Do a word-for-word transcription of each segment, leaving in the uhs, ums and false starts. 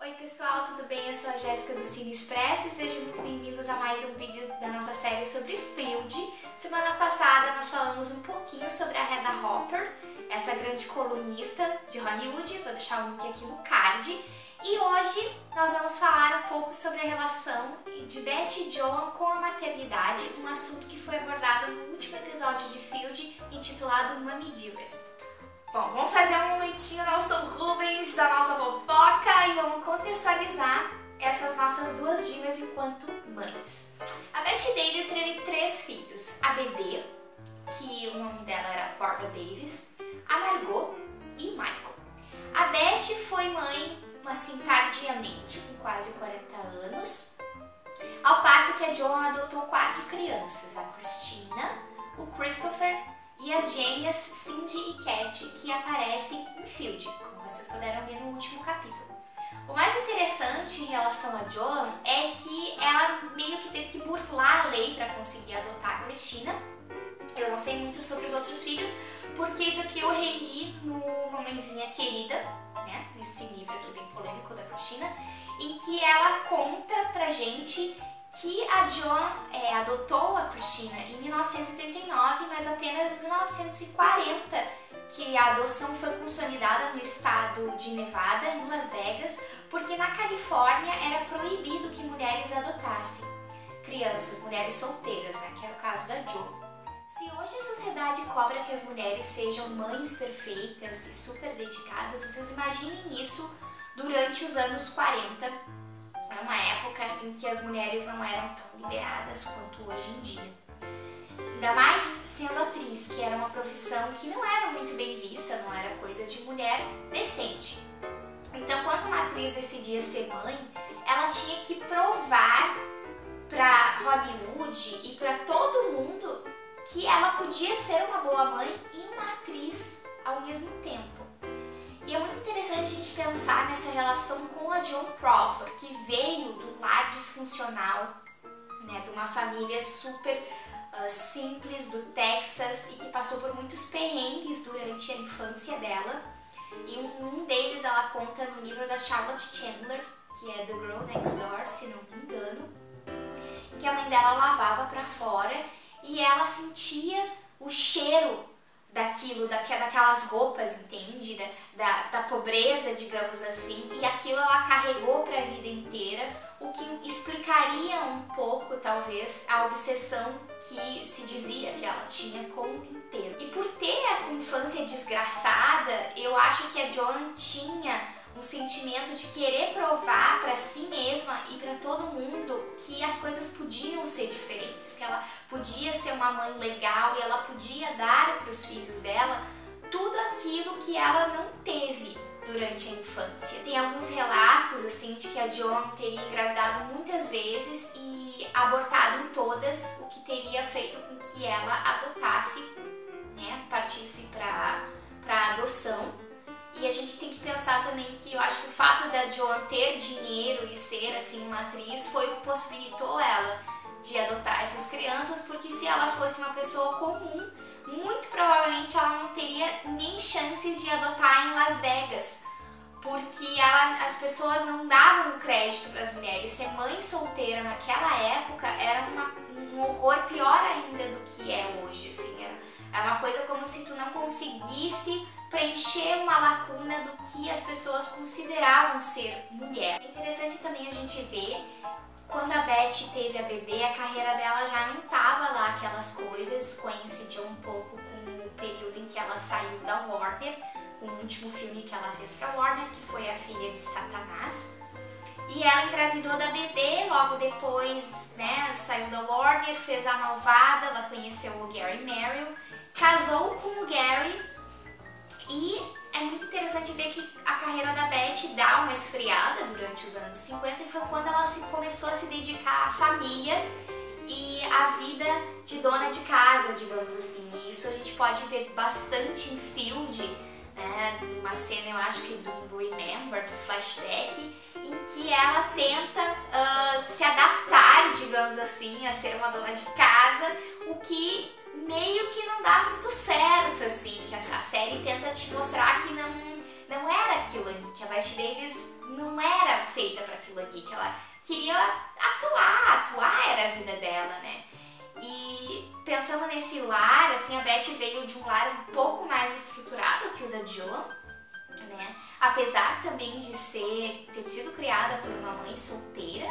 Oi pessoal, tudo bem? Eu sou a Jéssica do Cine Express e sejam muito bem-vindos a mais um vídeo da nossa série sobre Field. Semana passada nós falamos um pouquinho sobre a Hedda Hopper, essa grande colunista de Hollywood, vou deixar o link aqui no card. E hoje nós vamos falar um pouco sobre a relação de Beth e Joan com a maternidade, um assunto que foi abordado no último episódio de Field, intitulado Mommy Dearest. Bom, vamos fazer um momentinho nosso Rubens da nossa fofoca e vamos contextualizar essas nossas duas divas enquanto mães. A Bette Davis teve três filhos, a B D, que o nome dela era Barbara Davis, a Margot e Michael. A Bette foi mãe, assim, tardiamente, com quase quarenta anos, ao passo que a Joan adotou quatro crianças, a Christina, o Christopher e as gêmeas Cindy e Cat, que aparecem em Field, como vocês puderam ver no último capítulo. O mais interessante em relação a Joan é que ela meio que teve que burlar a lei para conseguir adotar a Christina. Eu não sei muito sobre os outros filhos, porque isso aqui eu reli no Mãezinha Querida, né, nesse livro aqui bem polêmico da Christina, em que ela conta pra gente que a Joan é, adotou a Christina em mil novecentos e trinta e nove, mas apenas em mil novecentos e quarenta que a adoção foi consolidada no estado de Nevada, em Las Vegas, porque na Califórnia era proibido que mulheres adotassem crianças, mulheres solteiras, né, que era o caso da Joan. Se hoje a sociedade cobra que as mulheres sejam mães perfeitas e super dedicadas, vocês imaginem isso durante os anos quarenta, é uma época em que as mulheres não eram tão liberadas quanto hoje em dia. Ainda mais sendo atriz, que era uma profissão que não era muito bem vista, não era coisa de mulher decente. Então, quando uma atriz decidia ser mãe, ela tinha que provar para Hollywood e para todo mundo que ela podia ser uma boa mãe e uma atriz ao mesmo tempo. E é muito interessante a gente pensar nessa relação com a Joan Crawford, que veio do lar disfuncional, né, de uma família super uh, simples do Texas e que passou por muitos perrengues durante a infância dela. E um, um deles ela conta no livro da Charlotte Chandler, que é The Girl Next Door, se não me engano, em que a mãe dela lavava para fora e ela sentia o cheiro daquilo, daquelas roupas, entende? Da, da, da pobreza, digamos assim, e aquilo ela carregou para a vida inteira, o que explicaria um pouco, talvez, a obsessão que se dizia que ela tinha com limpeza. E por ter essa infância desgraçada, eu acho que a Joan tinha um sentimento de querer provar para si mesma e para todo mundo que as coisas podiam ser diferentes, que ela podia ser uma mãe legal e ela podia dar para os filhos dela tudo aquilo que ela não teve durante a infância. Tem alguns relatos assim de que a Joan teria engravidado muitas vezes e abortado em todas, o que teria feito com que ela adotasse, né, partisse para para adoção. E a gente tem que pensar também que eu acho que o fato da Joan ter dinheiro e ser assim uma atriz foi o que possibilitou ela de adotar essas crianças, porque se ela fosse uma pessoa comum, muito provavelmente ela não teria nem chances de adotar em Las Vegas, porque ela, as pessoas não davam crédito para as mulheres. Ser mãe solteira naquela época era uma, um horror pior ainda do que é hoje, assim, era, era uma coisa como se tu não conseguisse preencher uma lacuna do que as pessoas consideravam ser mulher. É interessante também a gente ver, quando a Bette teve a B D, a carreira dela já não estava lá aquelas coisas, coincidiu um pouco com o período em que ela saiu da Warner, com o último filme que ela fez para Warner, que foi A Filha de Satanás. E ela engravidou da B D, logo depois, né, saiu da Warner, fez A Malvada, ela conheceu o Gary Merrill, casou com o Gary. E é muito interessante ver que a carreira da Bette dá uma esfriada durante os anos cinquenta e foi quando ela se, começou a se dedicar à família e à vida de dona de casa, digamos assim. E isso a gente pode ver bastante em Field, né, uma cena, eu acho que do Remember, do flashback, em que ela tenta uh, se adaptar, digamos assim, a ser uma dona de casa, o que meio que não dá muito certo, assim, que a série tenta te mostrar que não, não era aquilo ali, que a Bette Davis não era feita para aquilo ali, que ela queria atuar, atuar era a vida dela, né? E pensando nesse lar, assim, a Betty veio de um lar um pouco mais estruturado que o da Joan, né? Apesar também de ser, ter sido criada por uma mãe solteira,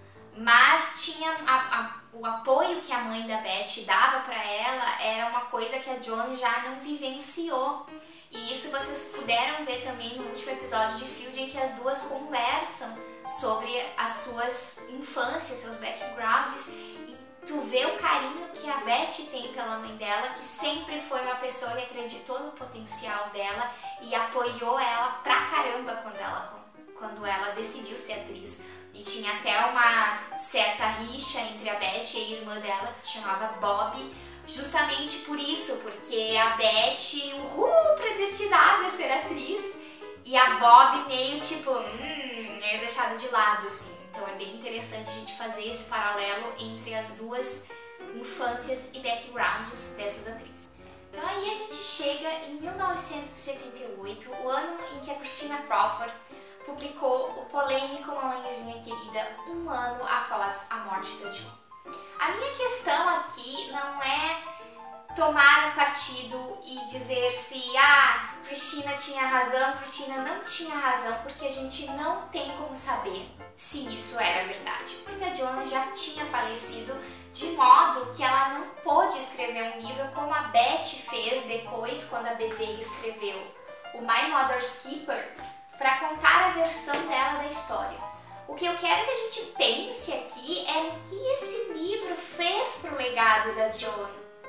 mas tinha a, a, o apoio que a mãe da Betty dava para ela era uma coisa que a Joan já não vivenciou. E isso vocês puderam ver também no último episódio de Field, em que as duas conversam sobre as suas infâncias, seus backgrounds, e tu vê o carinho que a Betty tem pela mãe dela, que sempre foi uma pessoa que acreditou no potencial dela e apoiou ela pra caramba quando ela, quando ela decidiu ser atriz. E tinha até uma certa rixa entre a Betty e a irmã dela, que se chamava Bob, justamente por isso, porque a Betty, uhul, predestinada a ser atriz, e a Bob meio tipo, hum, meio deixada de lado, assim. Então é bem interessante a gente fazer esse paralelo entre as duas infâncias e backgrounds dessas atrizes. Então aí a gente chega em mil novecentos e setenta e oito, o ano em que a Christina Crawford publicou o polêmico Mamãezinha Querida, um ano após a morte da Joan. A minha questão aqui não é tomar um partido e dizer se ah, Christina tinha razão, Christina não tinha razão, porque a gente não tem como saber se isso era verdade, porque a Joan já tinha falecido, de modo que ela não pôde escrever um livro como a Betty fez depois, quando a B D escreveu o My Mother's Keeper, para contar a versão dela da história. O que eu quero que a gente pense aqui é no que esse livro fez para o legado da Joan.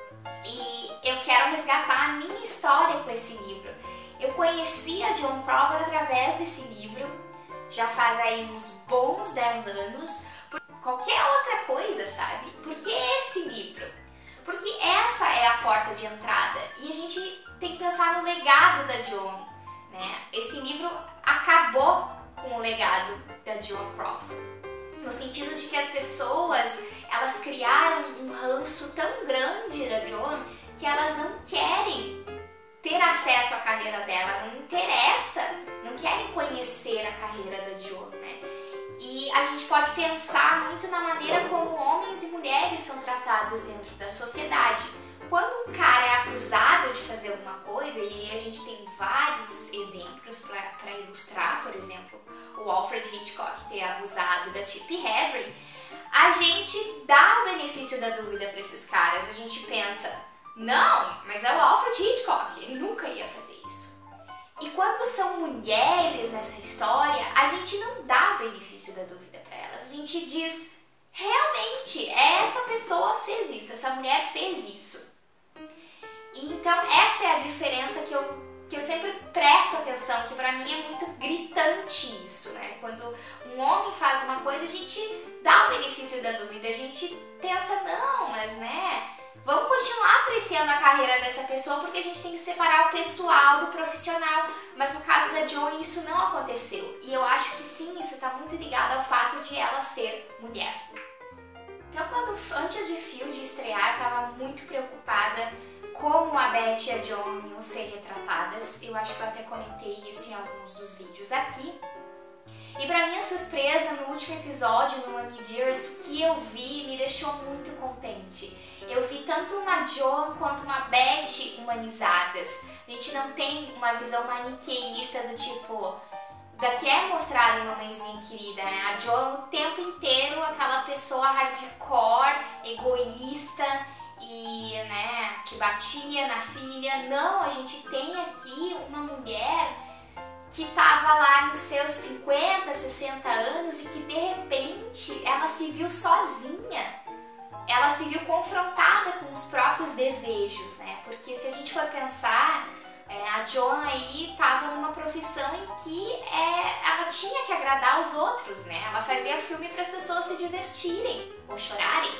E eu quero resgatar a minha história com esse livro. Eu conheci a Joan Crawford através desse livro, já faz aí uns bons dez anos, por qualquer outra coisa, sabe? Por que esse livro? Porque essa é a porta de entrada e a gente tem que pensar no legado da Joan, né? Esse livro acabou com o legado da Joan Crawford, no sentido de que as pessoas, elas criaram um ranço tão grande da Joan que elas não querem ter acesso à carreira dela, não interessa, não querem conhecer a carreira da Joan, né? E a gente pode pensar muito na maneira como homens e mulheres são tratados dentro da sociedade. Quando um cara é acusado de fazer alguma coisa, e a gente tem vários exemplos para ilustrar, por exemplo, o Alfred Hitchcock ter abusado da Tippi Hedren, a gente dá o benefício da dúvida para esses caras, a gente pensa, não, mas é o Alfred Hitchcock, ele nunca ia fazer isso. E quando são mulheres nessa história, a gente não dá o benefício da dúvida para elas, a gente diz, realmente, essa pessoa fez isso, essa mulher fez isso. E então essa é a diferença que eu, que eu sempre presto atenção, que pra mim é muito gritante isso, né? Quando um homem faz uma coisa, a gente dá o benefício da dúvida, a gente pensa, não, mas né, vamos continuar apreciando a carreira dessa pessoa porque a gente tem que separar o pessoal do profissional. Mas no caso da Joan isso não aconteceu. E eu acho que sim, isso está muito ligado ao fato de ela ser mulher. Então quando, antes de Field estrear, eu estava muito preocupada como a Betty e a Joan iam ser retratadas. Eu acho que eu até comentei isso em alguns dos vídeos aqui. E pra minha surpresa, no último episódio, no Mommy Dearest, o que eu vi me deixou muito contente. Eu vi tanto uma Joan quanto uma Betty humanizadas. A gente não tem uma visão maniqueísta do tipo, da que é mostrada em Mamãezinha Querida, né? A Joan o tempo inteiro, aquela pessoa hardcore, egoísta e, né, que batia na filha. Não, a gente tem aqui uma mulher que estava lá nos seus cinquenta, sessenta anos e que de repente ela se viu sozinha, ela se viu confrontada com os próprios desejos, né? Porque se a gente for pensar, é, a Joan aí estava numa profissão em que é, ela tinha que agradar os outros, né? Ela fazia filme para as pessoas se divertirem ou chorarem.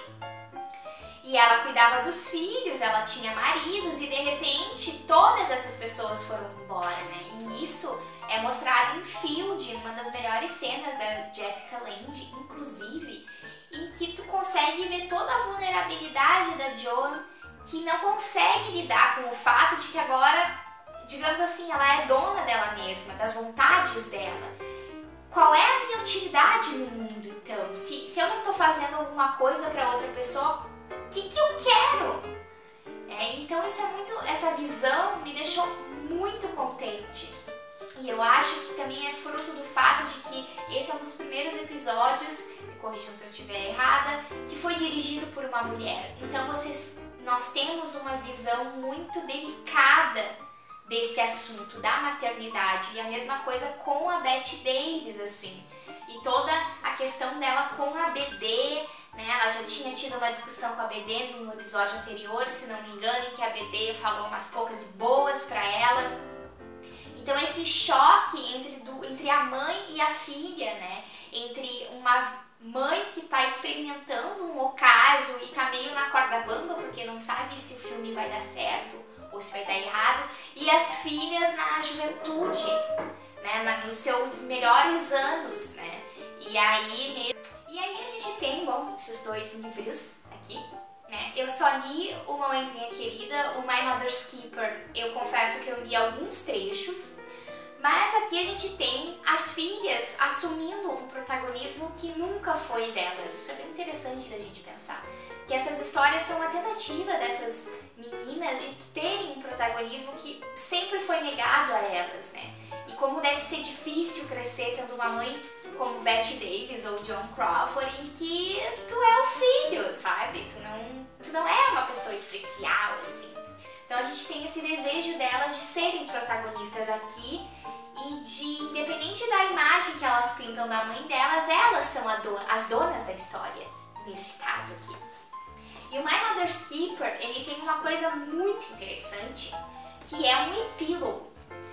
E ela cuidava dos filhos, ela tinha maridos e de repente todas essas pessoas foram embora, né? E isso é mostrado em Field, uma das melhores cenas da Jessica Lange, inclusive, em que tu consegue ver toda a vulnerabilidade da Joan, que não consegue lidar com o fato de que agora, digamos assim, ela é dona dela mesma, das vontades dela. Qual é a minha utilidade no mundo, então. Se, se eu não tô fazendo alguma coisa para outra pessoa, o que, que eu quero? É, então isso é muito, essa visão me deixou muito contente. E eu acho que também é fruto do fato de que esse é um dos primeiros episódios, me corrijam se eu estiver errada, que foi dirigido por uma mulher. Então vocês, nós temos uma visão muito delicada desse assunto da maternidade. E a mesma coisa com a Bette Davis, assim. E toda a questão dela com a B D, né? Ela já tinha tido uma discussão com a B D no episódio anterior, se não me engano, em que a B D falou umas poucas e boas pra ela. Então esse choque entre, do, entre a mãe e a filha, né? Entre uma mãe que está experimentando um ocaso e tá meio na corda bamba porque não sabe se o filme vai dar certo ou se vai dar errado, e as filhas na juventude, né? Na, nos seus melhores anos, né? E aí, e aí a gente tem, bom, esses dois livros aqui. Eu só li o Mamãezinha Querida, o My Mother's Keeper, eu confesso que eu li alguns trechos, mas aqui a gente tem as filhas assumindo um protagonismo que nunca foi delas. Isso é bem interessante da gente pensar, que essas histórias são uma tentativa dessas meninas de terem um protagonismo que sempre foi negado a elas, né? E como deve ser difícil crescer tendo uma mãe como Bette Davis ou Joan Crawford, em que tu é o filho, sabe? Tu não, tu não é uma pessoa especial, assim. Então a gente tem esse desejo delas de serem protagonistas aqui e de, independente da imagem que elas pintam da mãe delas, elas são a dona, as donas da história, nesse caso aqui. E o My Mother's Keeper, ele tem uma coisa muito interessante, que é um epílogo,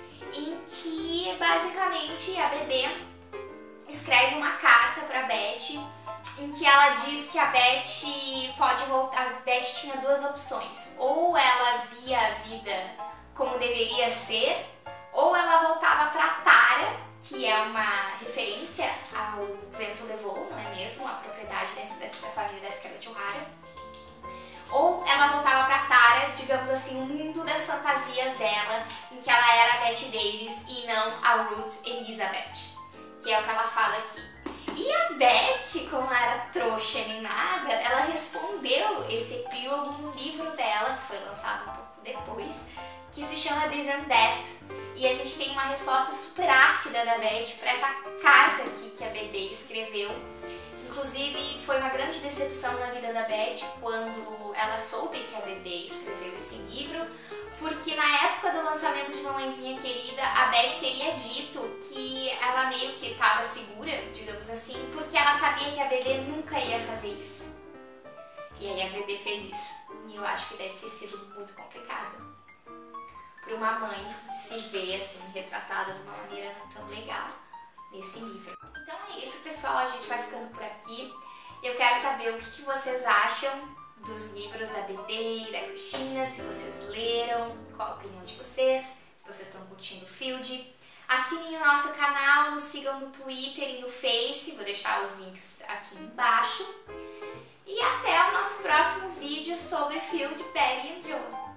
em que basicamente a B D escreve uma carta para Bette, em que ela diz que a Bette pode voltar. A Bette tinha duas opções: ou ela via a vida como deveria ser, ou ela voltava para Tara, que é uma referência ao Vento Levou, não é mesmo? A propriedade desse, dessa, da família da Scarlett O'Hara. Ou ela voltava para Tara, digamos assim, o mundo das fantasias dela, em que ela era a Bette Davis e não a Ruth Elizabeth, que é o que ela fala aqui. E a Bette, como ela era trouxa nem nada, ela respondeu esse epílogo no livro dela, que foi lançado um pouco depois, que se chama This and That. E a gente tem uma resposta super ácida da Bette para essa carta aqui que a B D escreveu. Inclusive, foi uma grande decepção na vida da Bette quando ela soube que a B D escreveu esse livro, porque na época do lançamento de Mamãezinha Querida, a Bette teria dito que ela meio que estava segura, digamos assim, porque ela sabia que a B D nunca ia fazer isso. E aí a B D fez isso. E eu acho que deve ter sido muito complicado para uma mãe se ver assim, retratada de uma maneira não tão legal nesse livro. Então é isso, pessoal, a gente vai ficando por aqui. Eu quero saber o que, que vocês acham dos livros da B D e da Cristina, se vocês leram, qual a opinião de vocês, se vocês estão curtindo o Field. Assinem o nosso canal, nos sigam no Twitter e no Face, vou deixar os links aqui embaixo. E até o nosso próximo vídeo sobre Field, Perry e Joe.